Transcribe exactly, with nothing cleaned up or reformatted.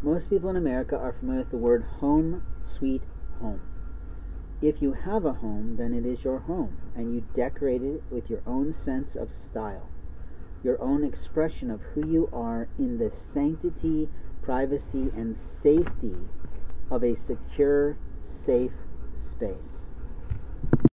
Most people in America are familiar with the word home, sweet home. If you have a home, then it is your home, and you decorate it with your own sense of style, your own expression of who you are in the sanctity, privacy, and safety of a secure, safe space.